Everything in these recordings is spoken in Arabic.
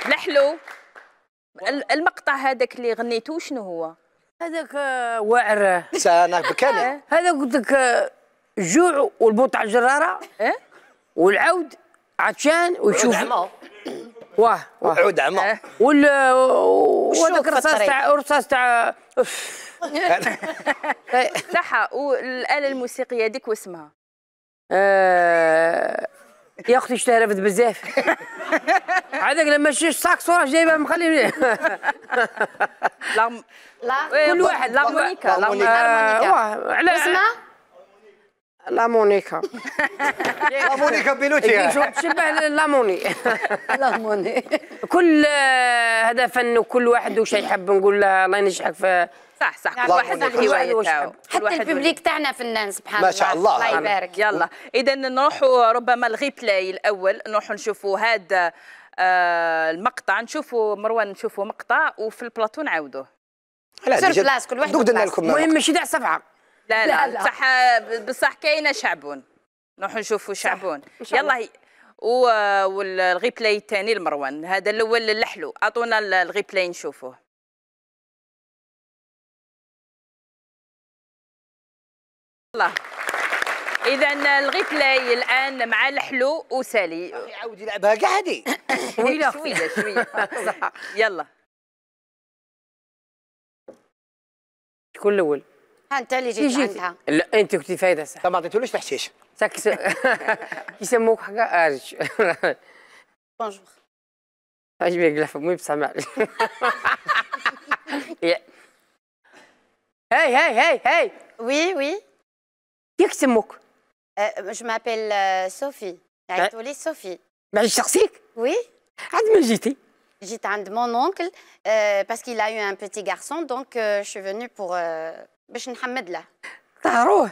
لحلو المقطع هذاك اللي غنيتوه شنو هو؟ هذاك واعر سنة بكاني. هذا قلت لك الجوع والبوط على الجراره والعود عطشان ويشوف واه عود عمى وهذاك الرصاص تاع صح. والآلة الموسيقية هذيك واسمها؟ يا اختي اشتهرت بزاف. هذاك لما شيش ساكسو راه جايبها مخلي كل واحد لارمونيكا. اسمها لامونيكا. لامونيكا بيلوتي تشبه لاموني. كل هذا فن وكل واحد وش يحب. نقول له الله ينجحك في صح. كل واحد الهوايه تاعو. حتى الببليك تاعنا فنان سبحان الله. ما شاء الله. الله يبارك. يلا اذا نروحوا ربما الغيبلاي الاول، نروحوا نشوفوا هذا المقطع. نشوفوا مروان، نشوفوا مقطع وفي البلاطو نعاودوه. سير بلاص كل واحد لكم المهم ماشي تاع صفعه. لا بصح بصح كاينه شعبون. نروحوا نشوفوا شعبون. يلا والغيبلاي الثاني لمروان. هذا الاول للحلو. اعطونا الغيبلاي نشوفوه. الله. إذا الغيبلاي الآن مع الحلو وسالي. يعاود يلعبها قاعدي. شوية. يلا. شكون الأول؟ انت اللي جيت عندها. لا انت كنتي فايده صح. ما عطيتولوش تحشيش. يسموك حاجه ارج. بونجور. عجبك لا المهم بصح معليش. هاي وي كيف يسموك؟ جو مابيل صوفي. عيطولي صوفي. معليش شخصيك؟ وي. عند من جيتي؟ جيت عند مون اونكل باسكو il a eu un petit garçon donc je suis venue pour باش نحمد له. طهروه؟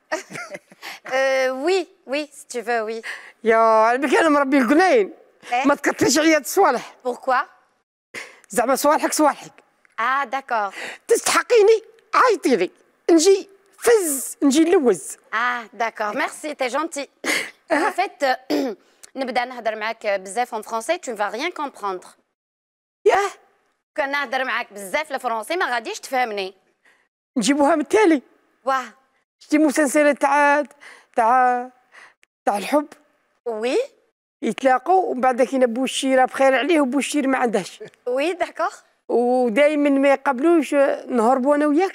وي si tu veux وي. يا بك انا مربي القنين. ما تكثرش عليا الصوالح. بوركوا؟ زعما صوالحك. داكور. تستحقيني عيطيلي نجي فز نجي نلوز. داكور ميرسي تي جونتي. ان فيت نبدا نهضر معاك بزاف اون فرونسي tu ne vas rien comprendre. ياه كان نهضر معاك بزاف الفرونسي ما غاديش تفهمني. نجيبوها من التالي. واه شتي مسلسلات تاع الحب. وي يتلاقوا ومن بعد كاين بوشيره بخير عليه وبوشير ما عندهاش. وي داكور. ودائما ما يقبلوش نهربوا انا وياك.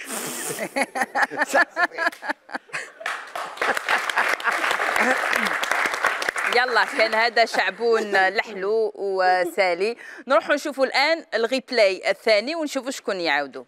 يلا كان هذا شعبون لحلو وسالي. نروحوا نشوفوا الان الغيبلاي الثاني ونشوفوا شكون يعاودوا.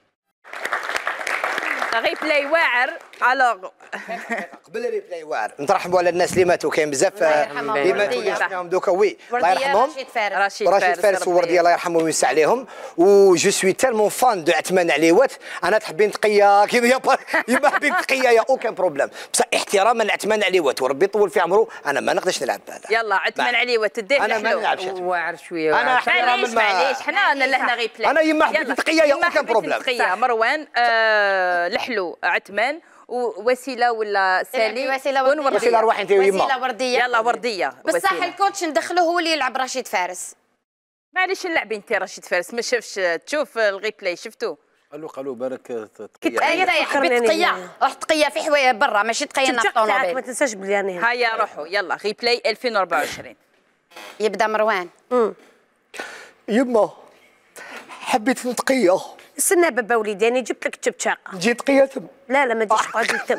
غيبلاي واعر. الوغ قبل الريبلاي واعر نترحبوا على الناس اللي ماتوا. كاين بزاف اللي ماتوا شفناهم دوكا. وي الله يرحمهم. رشيد فارس وورديه الله يرحمهم ويوسع عليهم. و جو سوي تالمون فان دو عثمان عليوات. انا تحبين تقيه كيما يما حبين تقيه يا اوكان بروبليم بصح احتراما لعثمان عليوات وربي يطول في عمره. انا ما نقدرش نلعب بهذا. يلا عثمان عليوات تدير انا ما نلعبش. واعر شويه. انا معليش حنا لهنا غيبلاي. انا يما حبيت تقيه يا اوكان بروبليم. تقيه مروان لحلو عثمان ووسيله ولا سالي. وسيله روحي انت ويما. وسيله ورديه. يلا ورديه. بصح الكوتش ندخله هو اللي يلعب رشيد فارس. معليش نلعبي انت رشيد فارس. ما شافش تشوف الغيبلاي شفتو؟ قالوا بالك تقيه. حبيت تقيه. روح تقيه في حوايه برا ماشي تقيه نطونوبيل. ما تنساش بلي انا هيا روحوا. يلا غيبلاي 2024. يبدا مروان. يما حبيت نتقيه. استنى بابا وليدي انا جبت لك تبشاقه. جيت قيه ثم. لا ما تجيش قاعد تم.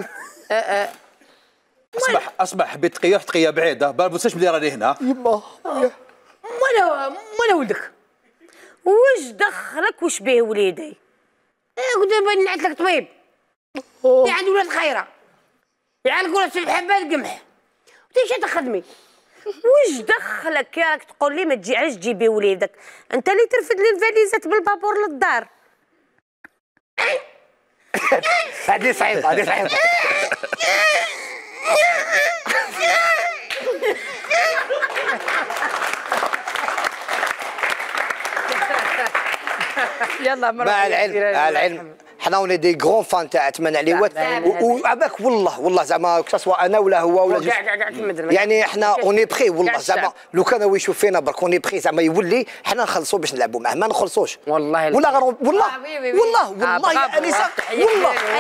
اصبح حبيت تقيه تقيه بعيده ما تنساش بلي راني هنا. يما مالا ولدك واش دخلك واش بيه وليدي؟ قلت له نعت لك طبيب. يعني ولاد خيره يعني قول في حبات قمح وتيش تخدمي. واش دخلك ياك تقول لي ما تجي علاش تجيبي وليدك؟ انت اللي ترفد لي الفاليزات بالبابور للدار. هذه صعيبه هذه صعيبه. يلا مع العلم حنا اوني دي غرون فان تاع عثمان عليوات وعباك والله زعما كسوا انا ولا هو ولا يعني حنا اوني بخي والله زعما لو كان هو يشوف فينا برك اوني بخي زعما يولي حنا نخلصوا باش نلعبوا معاه ما نخلصوش والله والله يا انسه والله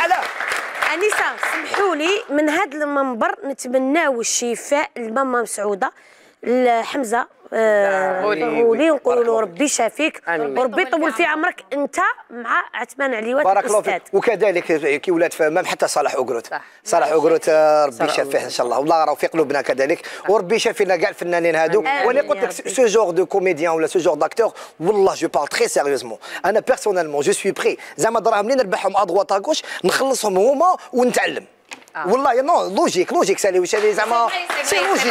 انسه سمحوا لي من هذا المنبر نتمناو الشفاء لماما مسعوده لحمزه غولي ونقولوا له ربي يشافيك وربي يطول في عمرك انت مع عثمان عليوات بارك الله فيك وكذلك كي ولات فمام حتى صالح اوغروت ربي يشافيه ان شاء الله والله راه في قلوبنا كذلك وربي يشافينا كاع الفنانين هادو وانا قلت لك سو جور دو كوميديان ولا سو جور داكتور والله جو بارل تري سيريوزمون انا بيرسونيلمون جو سوي بري زعما دراهم اللي نربحهم ادغوات اغوش نخلصهم هما ونتعلم والله نو لوجيك سالي واش هذه زعما سي لوجيك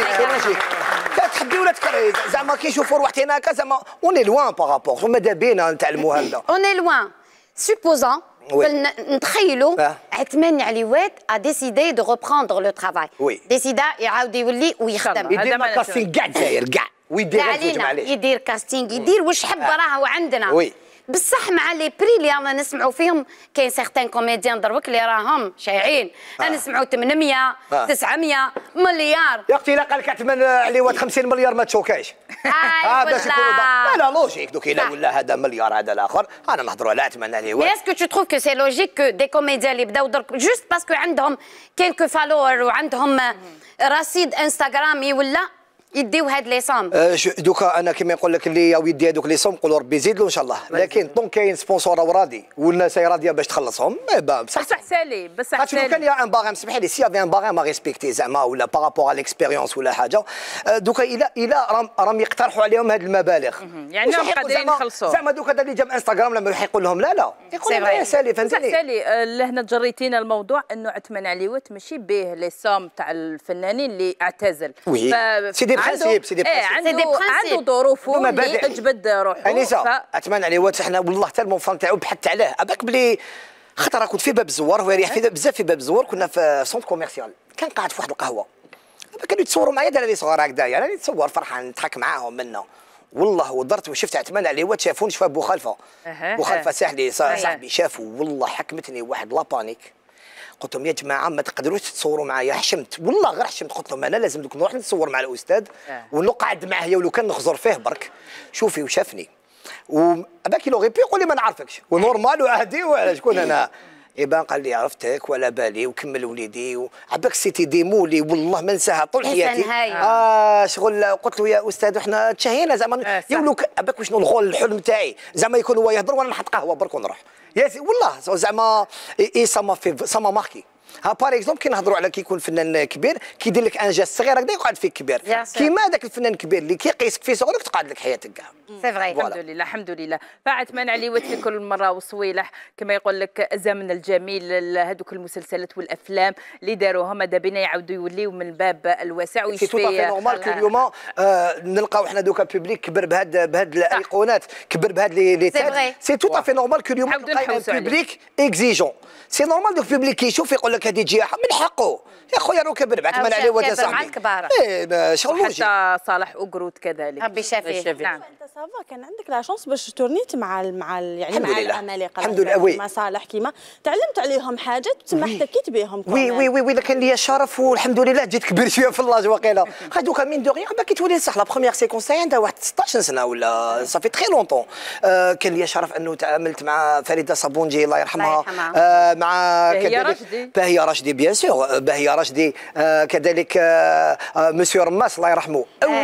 تحبي ولا تكرهي زعما كي نشوفوا روحتنا هكا زعما اوني لوان بارابور ماذا بينا نتعلموا هكذا اوني لوان سوبوزون نتخيلوا عثمان عليوات ا ديسيدي دو ريبروندر لو ترافاي ديسيدا يعاود يولي ويخدم يدير كاستينغ كاع الجزائر كاع ويدير يدير كاستينغ يدير واش حب راهو عندنا بصح مع لي بري اللي رانا نسمعوا فيهم كاين سيغتان كوميديان دروك اللي راهم شايعين نسمعوا 800 900 مليار يا اختي لا قال لك عثمان عليوات 50 مليار ما تشوكاش باش يكونوا لا لوجيك دوك الا ولا هذا مليار هذا الاخر انا نهضروا على عثمان عليوات اسكو تو تروف كو سي لوجيك كو دي كوميديان اللي بداو درك جوست باسكو عندهم كيلكو فالور وعندهم رصيد انستغرامي ولا يديو هاد لي صوم دوكا انا كيما يقول لك اللي يدي هذوك لي صوم نقولوا ربي يزيد له ان شاء الله لكن طون كاين سبونسور وراضي والناس راضيه باش تخلصهم بصح سالي بصح سالي كان يا ان باغام سمح لي سي افي ان باغام ريسبكتي زعما ولا بارابور على ليكسبيريونس ولا حاجه دوكا الى راهم يقترحوا عليهم هاد المبالغ يعني راهم قادرين يخلصوا زعما دوكا هذا اللي جا من انستغرام لما يقول لهم لا يقول لهم يا سالي فهمتني سالي لهنا جريتينا الموضوع انه عثمان عليوات ماشي به لي صوم تاع الفنانين اللي اعتزل سي دي برانسيب عنده ظروفه اللي تجبد روحه انسه عثمان عليوات احنا والله حتى المفان تاعو بحثت عليه هذاك بلي خاطر كنت في باب الزوار هو يريح في بزاف في باب الزوار كنا في سونت كوميرسيال كان قاعد في واحد القهوه كانوا يتصوروا معايا دراري صغار هكذايا انا نتصور فرحان نضحك معاهم منا والله ودرت وشفت عثمان عليوات شافوني شفا بوخلفه بوخلفه ساحلي صاحبي شافوا والله حكمتني واحد لابانيك قلت لهم يا جماعه ما تقدروش تتصوروا معايا حشمت والله غير حشمت قلت لهم انا لازم نروح نتصور مع الاستاذ ونقعد معاه ولو كان نخزر فيه برك شوفي وشافني وباك لوغي بي يقول لي ما نعرفكش ونورمال وعادي وعلى شكون انا يبان قال لي عرفتك ولا بالي وكمل وليدي عباك سيتي ديمو لي والله ما ننساها طول حياتي شغل قلت له يا استاذ احنا تشهينا زعما يولو عباك شنو الغول الحلم تاعي زعما يكون هو يهضر وانا نحط قهوه برك ونروح والله زعما سما ماركي ها باغ اكزومبل كي نهضروا على كي يكون فنان كبير كيدير لك ان جاست صغير هكذا يقعد فيك كبير كيما هذاك الفنان الكبير اللي كيقيسك في صغرك تقعد لك حياتك كاع سي فري الحمد لله فعثمان عليوات في كل مره وصويلح كما يقول لك زمن الجميل هذوك المسلسلات والافلام اللي داروهم ماذا بينا يعاودوا يوليو من الباب الواسع ويشفي سي تو نورمال كو اليوم نلقاو حنا دوكا بوبليك كبر بهاد الايقونات كبر بهاد لي تاع سي تو نورمال كو اليوم نلقاو بوبليك اكزيجون سي نورمال دوك بوبليك كيشوف يقول لك هذه تجي من حقه يا خويا راه كبر عثمان عليوات يا صاحبي شغل لوجيك حتى صالح اوغروت كذلك ربي يشافيه نعم انت سافا كان عندك لا شونس باش تورنيت مع يعني مع العمالقه الحمد لله مع صالح كيما تعلمت عليهم حاجات تما احتكيت بهم وي كان لي الشرف والحمد لله جيت كبير شويه في اللاج واقيلا دوكا من دو غير باكي تولي صح لا بروميير سيكونس تاعي عندها واحد 16 سنه ولا صافي تري لونطون كان لي الشرف انه تعاملت مع فريده صابونجي الله يرحمها مع باهيه راشدي بيان سور باهيه راشدي كذلك مسيو رماس الله يرحمه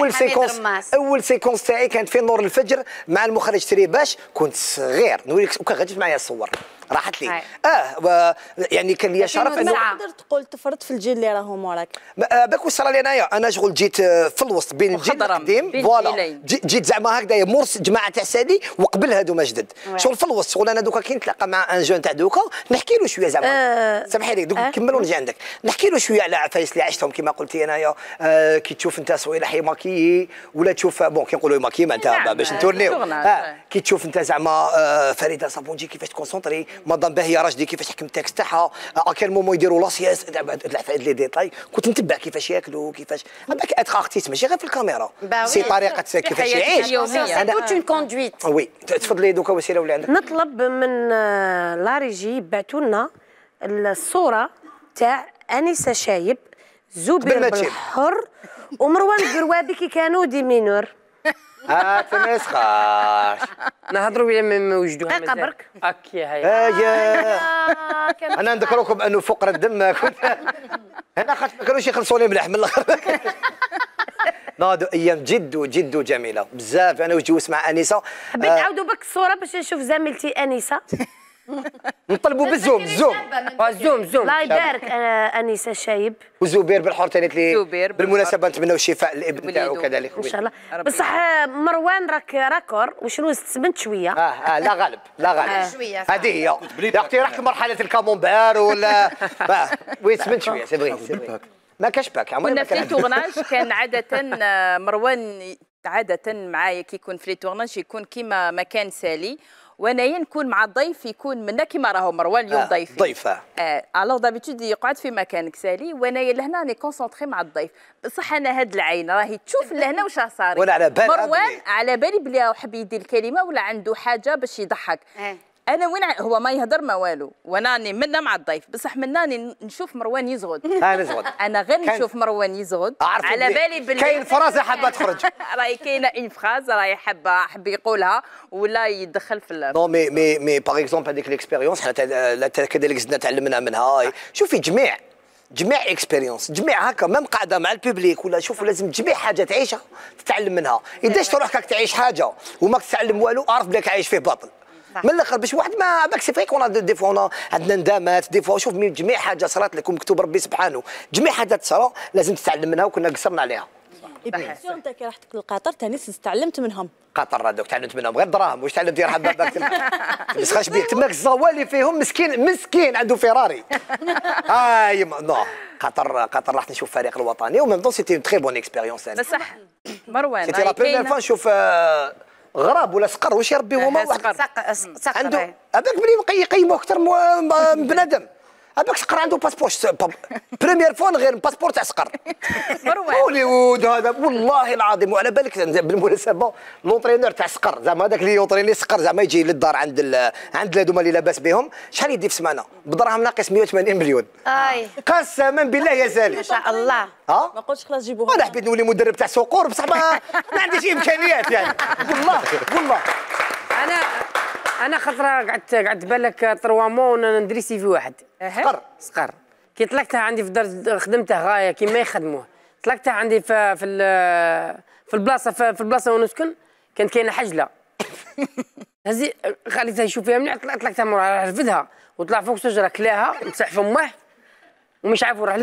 اول سيكونس تاعي كانت في نور الفجر مع المخرج تريباش كنت صغير نوريك وكان غادي معايا الصور راحت لي يعني كان لي شرف انه تقدر تقول تفرط في الجيل اللي راهم موراك باك وصل لي انايا انا شغل جيت في الوسط بين الجيل القديم فوالا جيت زعما هكذايا مرس جماعه تاع سادي وقبل هادو ما جدد شغل في الوسط شغل انا دوكا كي نتلاقى مع ان جون تاع دوكا نحكي له شويه زعما سامحي لي دوك نكمل ونجي عندك نحكي له شويه على عفايس اللي عشتهم كما قلتي انايا كي تشوف انت صويلح ماكيي ولا تشوف بون كي نقولوا ماكيي انت باش نتورنيو كي تشوف انت زعما فريده صابونجي كيفاش تكونسونطري مدام باهيه راشدي كيفاش تحكم التكست تاعها، اكل مومون يديروا لاسياس لي ديتاي، كنت نتبع كيفاش ياكلوا كيفاش هذاك اتخ ارتيست ماشي غير في الكاميرا، سي طريقه كيفاش يعيش. سي توت اون كوندويت. وي تفضلي دوكا وسيله ولا عندك؟ نطلب من لا ريجي يبعثوا لنا الصوره تاع انسه شايب، زبير بالحر ومروان القروابي كي كانوا دي مينور. تمسخاش نهضروا بلا ما وجدوها دقيقه برك هكا هاي. انا نذكركم انه فقر الدم كنت هنا خاطر ما كانوش يخلصوا لي مليح من الاخر. ناضوا ايام جد جميله بزاف. انا وجوست مع انسه. حبيت نعاودوا بك الصوره باش نشوف زميلتي انسه. نطلبوا بالزوم زوم الله يبارك. انسه شايب وزبير بالحر ثاني لي بالمناسبه نتمناو الشفاء للابن تاعو كذلك ان شاء الله. بصح مروان راك راكور وشنو استسمنت شويه. لا غالب هذه هي يا اختي رحت لمرحله الكامونبير ولا وي تسمنت شويه سي فغي ما كاش باك. كنا في تورناج كان عاده مروان عاده معايا كي يكون في تورناج يكون كيما مكان سالي، وانايا نكون مع الضيف يكون منا كيما راهو مروان اليوم ضيفي. ضيفه الوغ دابيتود يقعد في مكانك سالي وانايا لهنا راني كونسونطري مع الضيف. بصح انا هاد العين راهي تشوف لهنا واش صار. وانا على بالي مروان على بالي بلي حب يدير الكلمه ولا عنده حاجه باش يضحك. انا وين هو ما يهضر ما والو، وانا راني منا مع الضيف بصح مناني نشوف مروان يزغد. نزغد انا غير نشوف مروان يزغد على بالي بلي كاين فرازه حابه تخرج. راهي كاينه اون فراز راهي حب يقولها ولا يدخل في نو مي باغ اكزومبل هذيك ليكسبيريونس حنا كذلك زدنا تعلمنا منها. شوفي جميع اكسبيريونس جميع هكا ميم قاعده مع البوبليك ولا شوفوا لازم تجميع حاجه تعيشها تتعلم منها. اذا تروح هكاك تعيش حاجه وماك تتعلم والو اعرف بليك عايش فيه باطل من الاخر. باش واحد ما باك سي فريك دي فوا عندنا ندامات دي فوا. شوف جميع حاجه صرات لكم مكتوب ربي سبحانه، جميع حاجات تصرا لازم تتعلم منها وكنا قصرنا عليها. انت كي رحت لقطر ثاني تعلمت منهم. قطر هذوك تعلمت منهم غير دراهم، واش تعلمت يا حباب باك بس خاش بيه تماك الزوالي فيهم مسكين عنده فيراري. نو قطر رحت نشوف الفريق الوطني وميم دون سيتي تري بون اكسبيريونس. بصح مروان سيتي لا بروميير فوا نشوف غراب ولا صقر واش يربي هما صقر عنده هذاك بلي يقيموه اكثر من بنادم. هذاك صقر عنده باسبور بريمير فون غير باسبور تاع صقر. هوليوود هذا والله العظيم. وعلى بالك بالمناسبه لونترينور تاع صقر زعما هذاك اللي يونتريني صقر زعما يجي للدار عند هذوما اللي لاباس بهم شحال يدي في سمانه بدراهم ناقص 180 مليون. قسما بالله يا زالي ما شاء الله. ما قلتش خلاص جيبوها. انا حبيت نولي مدرب تاع صقور بصح ما عنديش امكانيات يعني والله. انا خطره قعدت بالك 3 مون ندريسي في واحد صقر كي طلقتها عندي في الدار خدمته غايه كيما يخدموه. طلقتها عندي في البلاصه وين نسكن كانت كاينه حجله هزي خليتها يشوف فيها مليح. طلقتها مورا رفدها وطلع فوق شجره كلاها مسح فمه ومش عارف وراح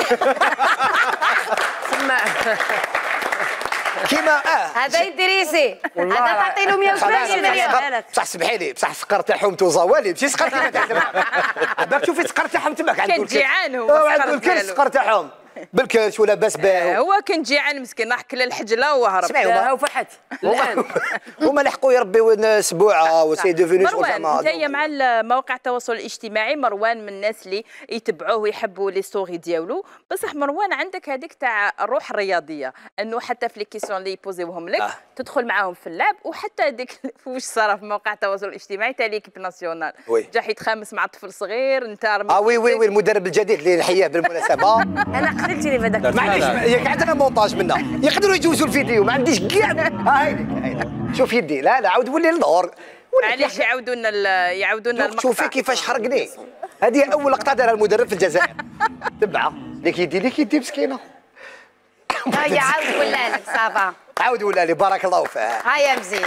كيما هذا يدريسي هذا تعطي له 180 مليون. بصح سمحي لي بصح السقر تاعهم توزوالي ماشي سقر كيما تاع باك تشوفي السقر تاعهم تماك كان جيعان هو عنده الكرش السقر تاعهم بالكرش ولا باس باه. هو كان جيعان مسكين راح كل الحجله وهرب. ها وفحت الان هما لحقوا يربيو اسبوع وسي ديفيني مروان انت مع مواقع التواصل الاجتماعي. مروان من الناس اللي يتبعوه ويحبوا لي ستوري ديالو. بصح مروان عندك هذيك تاع الروح الرياضيه انه حتى في لي كيسيون اللي يبوزيوهم لك تدخل معاهم في اللعب. وحتى هذيك واش صار في مواقع التواصل الاجتماعي تاع ليكيب ناسيونال جا يتخامس مع طفل صغير انت وي المدرب الجديد اللي نحييه بالمناسبه. انا قتلتني في هذاك. معليش ياك عندنا مونتاج منه يقدروا يجوزوا الفيديو ما عنديش كاع. هايديك شوف يدي لا عاود ولي الدور معليش يعاودوا لنا المقطع. شوفي كيفاش حرقني. هذه اول لقطه دارها المدرب في الجزائر. تبعها ليك يدي مسكينه. هيا عاود ولا لك صافا عاود ولا لي بارك الله فيه. هيا مزيان.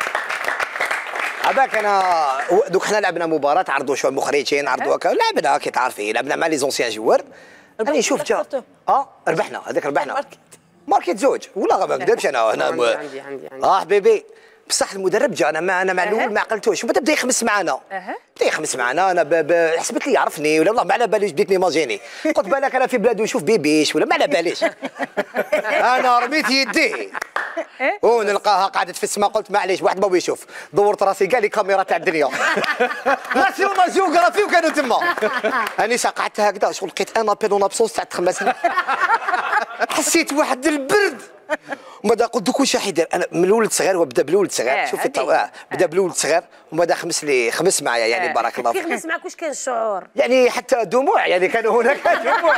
هذاك انا دوك حنا لعبنا مباراه عرضوا شويه مخرجين عرضوا هكا لعبنا كي تعرفي لعبنا مع لي زونسيان جوار. انا شفت ربحنا هذاك ربحنا ماركت زوج ولا ما نكذبش انا عندي حبيبي. بصح المدرب جا انا مع الاول ما عقلتوش بدا يخمس معنا انا حسبت لي يعرفني ولا والله ما على باليش بديت نيماجيني. قلت بالك انا في بلاد ويشوف بيبيش ولا ما على باليش. انا رميت يدي ونلقاها قاعده في السماء، قلت معليش واحد ما بغى يشوف، دورت راسي كاع لي كاميرا تاع الدنيا ناسيونال جيوغرافي وكانوا تما. انيسه قعدت هكذا شغل لقيت انا بيدون ابسونس تاع 5 سنين. حسيت واحد البرد ومن بعد قلت دوك واش راح يدير. انا من الولد صغير وبدا بالولد صغير، شوفي بدا بالولد صغير ومن بعد خمس معايا يعني بارك الله فيك. خمس معاك واش كان الشعور؟ يعني حتى دموع، يعني كانوا هناك دموع.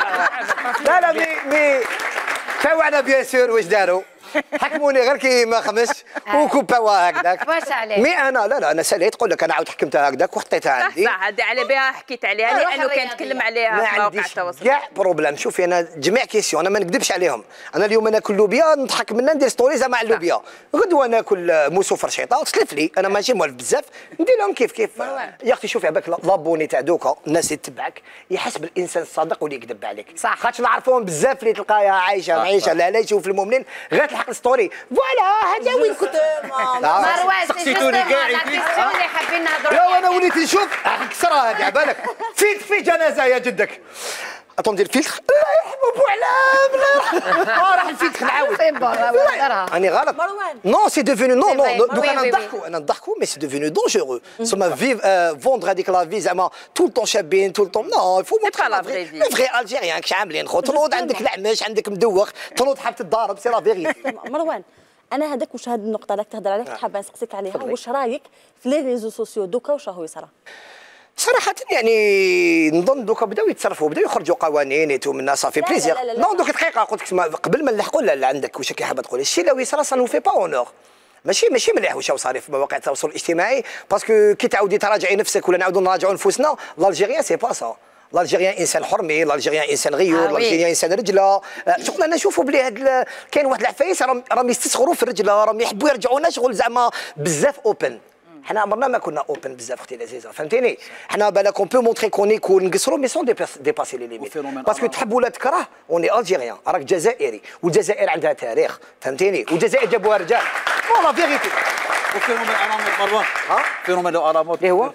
لا مي تاوعنا بيان سور واش داروا، حكموني غير كي ما خمسش وكوباوها هكذاك. واش عليك؟ مي انا لا انا ساليت تقول لك انا عاود حكمتها هكذاك وحطيتها عندي. صح هذه على بها حكيت عليها لانه كنتكلم عليها في مواقع التواصل. كاع بروبليم. شوفي انا جميع كيسيون، انا ما نكذبش عليهم. انا اليوم ناكل لوبيا نضحك منها ندير ستوريز مع اللوبيا، غدوه ناكل موسو فرشيطه وتسلف لي، انا ماشي موالف بزاف ندير لهم كيف يا اختي. شوفي عباك لابوني تاع دوكا الناس اللي تتبعك يحسب الانسان الصادق واللي يكذب عليك، صح. خاطش نعرفوهم بزاف اللي تلقاها عايشه معيشه لا يشوف المؤمنين غير تلحق الستوري فوالا هذا وين كنت. مروان سقسيتوني كاع اللي حابين نهضروا. لا وانا وليت نشوف كسرها هذه عبالك في جنازه يا جدك ندير فيلتر الله يرحمه بوعلام الله يرحمه راح الفيلتر نعاود فين برا راني غلط. مروان نو سي ديفينو نو دوك انا نضحكوا مي سي ديفينو دونجورو سما فيف فوندر هذيك لا في زعما تو الطون شابين تو الطون نو يفو با لا فري في. لو فري الجيريان كش عاملين خو تنوض عندك العماش عندك مدوخ تنوض حاب تتضارب سي لا فيغيتي. مروان انا هذاك واش هذه النقطه راك تهضر عليها حابه نسقسيك عليها، واش رايك في لي ريزو سوسيو دوكا واش راهو يصرى؟ صراحة يعني نظن دوكا بداو يتصرفوا بداو يخرجوا قوانين يتو منا صافي بليزير. نو دوك دقيقة قلت لك قبل ما نلحقوا لا عندك واش كي حابة تقول الشيء اللي يصرى سا نو في با اونور ماشي مليح واش صاري في مواقع التواصل الاجتماعي باسكو كي تعاودي تراجعي نفسك ولا نعاودوا نراجعوا نفوسنا الجيريان سي با سا. الجيريان انسان حرمي، الجيريان انسان غيور، الجيريان انسان رجله. شغل انا نشوفوا بلي هاد كاين واحد العفايس راهم يستسخروا في الرجله، راهم يحبوا يرجعونا شغل زعما بزاف اوبن. حنا عمرنا ما كنا اوبن بزاف اختي العزيزه فهمتيني. حنا بالك اون بو مونطري كوني كون نقصروا مي سون ديباسي لي ليميت باسكو تحب ولا تكره اوني الجيريان راك جزائري والجزائر عندها تاريخ فهمتيني والجزائر جابوها رجال فوالا فيغيتي. وفينومين ارامود مروان فينومين ارامود اللي هو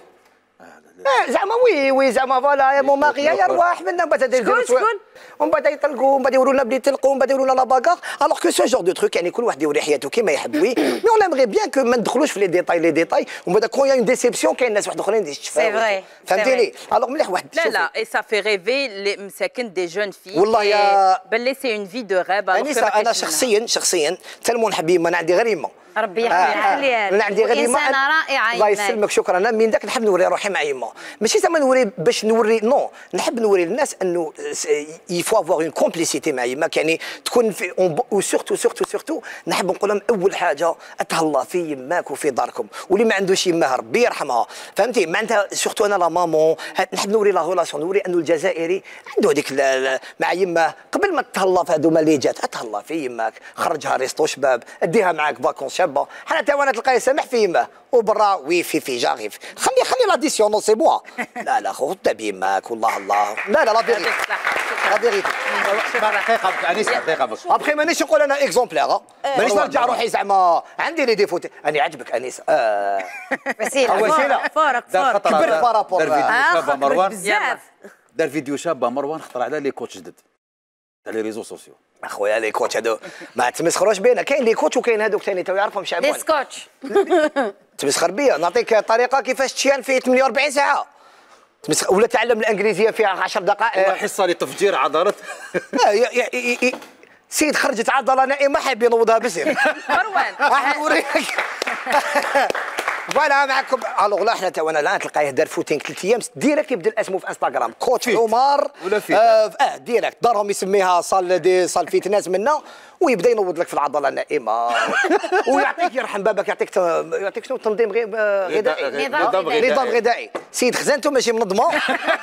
زعما وي زعما فوالا يا مون ماغي يرواح منا من بعد شكون ومن بعد يطلقوا ومن بعد يوروا لنا بلي يطلقوا ومن بعد يوروا لنا لا باغار الوغ كو سو جور دو تروك يعني كل واحد يوري حياته كيما يحب وي مي اون امغي بيان كو ما ندخلوش في لي ديتاي ومن بعد كون يا اون ديسيبسيون كاين ناس واحد اخرين سي فري فهمتيني الوغ مليح واحد لا اي سا في ريفي لي مساكن دي جون في والله يا باللي سي اون في دو غاب. انا شخصيا تلمون حبيبي انا عندي غير يما ربي يحميها. انا عندي غير يما انسانه رائعه الله يسلمك شكرا. انا من ذاك نحب نوري روحي مع يما ماشي زعما نوري باش نوري نو نحب نوري للناس انه يفو افوار اون كومبليسيتي مع يماك يعني تكون في وسورتو نحب نقول لهم اول حاجه اتهلا في يماك وفي داركم واللي ما عندوش يماه ربي يرحمها فهمتي معناتها سورتو انا لا مامون نحب نوري لا ريلاسيون نوري انه الجزائري عنده هذيك مع يماه قبل ما تهلا في هذوما اللي جات اتهلا في يماك خرجها ريستو شباب اديها معاك فاكونس شابه حنا تا وانا تلقاه يسامح في يماه وبرا وي في جاريف خلي لاديسيون نو سي بوا لا خذ بيماك والله لا لا فيغيتي لا فيغيتي دقيقه انيسه دقيقه ابخي مانيش نقول انا اكزومبلير مانيش نرجع روحي زعما عندي لي ديفو انا عجبك انيسه وسيله فارق كبرت بارابور دار فيديو شابه مروان خطر على لي كوتش جدد تاع لي ريزو سوسيو اخويا لي كوتش هادو ما تمسخروش بينا كاين لي كوتش وكاين هادوك ثاني تو يعرفهم شعبان لي سكوتش تمسخر نعطيك طريقه كيفاش تشيان في 48 ساعه ولا تعلم الانجليزيه في 10 دقائق حصه لتفجير عضلات سيد خرجت عضله نائمه حاب ينوضها بسير مروان راح نوريك فوالا معكم الوغ لا حنا وانا لا تلقاه دار فوتينغ 3 ايام ديريكت يبدل اسمه في انستغرام كوتش عمر ولا ديريكت دارهم يسميها صال فيتنس منا ويبدا ينوض لك في العضله النائمه ويعطيك يرحم بابك يعطيك تنظيم غذائي نظام غذائي سيد خزانته ماشي منظمه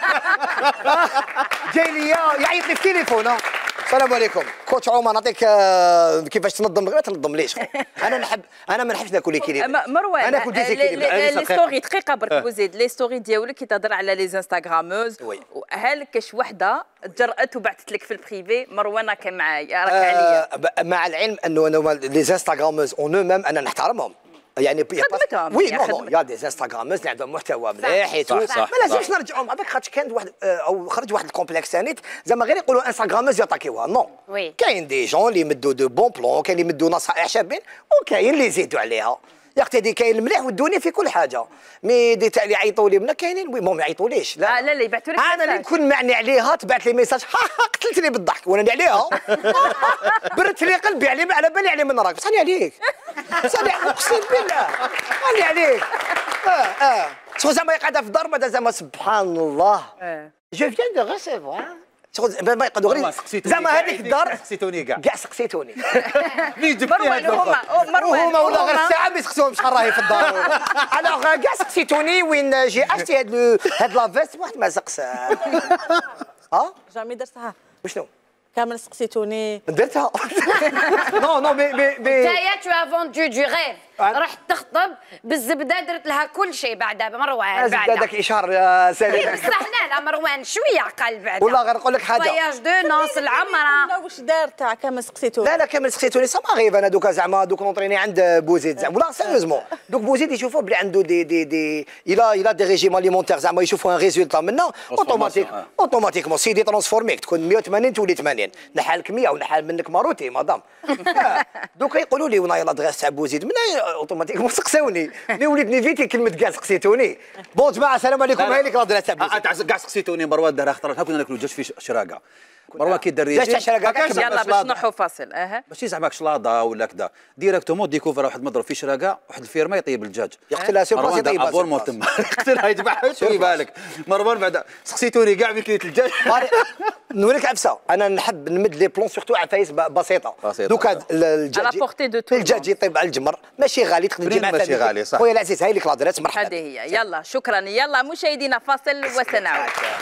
جاي ليا يعيط لي في تليفون السلام عليكم كوتش عمر نعطيك كيفاش تنظم ما تنظمليش انا ما نحبش ناكل كيلي مروان انا كنت لي ستوري دقيقه برك وزيد لي ستوري ديالك كي تهضر على لي انستغراموز هل كاش وحده جرأت وبعثت لك في البريفي مروان راك معايا راك عليا مع العلم انه انا لي انستغراموز اون او ميم انا نحترمهم يعني خدمتهم وي نو يا دي انستغراموز اللي عندهم محتوى مليح ما لازمش نرجعوهم هذاك خاطر كان واحد او خرج واحد الكومبلكس ثاني زعما غير يقولوا انستغراموز يطاكيوها نو كاين دي جون اللي يمدوا دو بون بلون كاين اللي يمدوا نصائح شابين وكاين اللي يزيدوا عليها يا اختي هذه كاين المليح والدوني في كل حاجه مي دي تاع اللي يعيطوا لي منا كاينين المهم ما يعيطوليش لا لا يبعثوا لك انا اللي نكون معني عليها تبعث لي ميساج قتلتني بالضحك وانا عليها برت لي قلبي على بالي علي من راك بصحني عليك بصحني اقسم بالله بصحني عليك شغل زعما قاعده في الدار بعدا زعما سبحان الله جو فيان دو ريسيفوار شغل ما يقعدوا غير زعما هذيك الدار سقسيتوني كاع سقسيتوني مروان هما ولا غير الساعه ما يسقسوهم شحال راهي في الدار انا كاع سقسيتوني وين جي اشتي هاد لافيست واحد ما سقس جامي درتها وشنو كامل سقسيتوني درتها نو مي نتايا تو افوندو دو غيف رحت تخطب بالزبده درت لها كل شيء بعدها مروان بعدا هذاك اشهار يا سالي بصح لا مروان شويه عقل بعدا والله غير نقول لك حاجه فياج دو نص العمره واش دار تاع كامل سقسيتوني لا كامل سقسيتوني سا ما غيب انا دوكا زعما دوك نونطريني عند بوزيد زعما ولا سيريوزمون دوك بوزيد يشوفوا بلي عنده دي الى دي ريجيم اليمونتير زعما يشوفوا ان ريزولتا منا اوتوماتيكمون سيدي ترانسفورميك تكون 180 تولي 80 نحالك 100 ونحال منك ماروتي مدام دوكا يقولوا لي وانا لادريس تاع بوزيد منا اوتوماتيكمون سقساوني اللي وليدني فيتي كلمه كاع سقسيتوني بون جماعه السلام عليكم هاي لك لادريس تاع بوزيد كاع سقسيتوني مروان دارها خطرتها كنا ناكلوا دجاج في شراقه مروان كي دار ريجيم يلا باش نروحوا فاصل ماشي زعما شلاضه ولا كذا ديريكتومون ديكوفر واحد مضرب في شراقه واحد الفيرما يطيب الدجاج يقتلها سي بلاصه يطيبها ابون تما يقتلها يذبحها شوي بالك مروان بعد سقسيتوني كاع من كيلو الدجاج نوريك عفسه انا نحب نمد لي بلون سورتو عفايس بسيطه دوكا الدجاج يطيب على الجمر ماشي غالي تقدر تجي ماشي غالي صح خويا العزيز هاي لك لادريس مرحبا هذه هي يلا شكرا يلا مشاهدينا فاصل وسنعود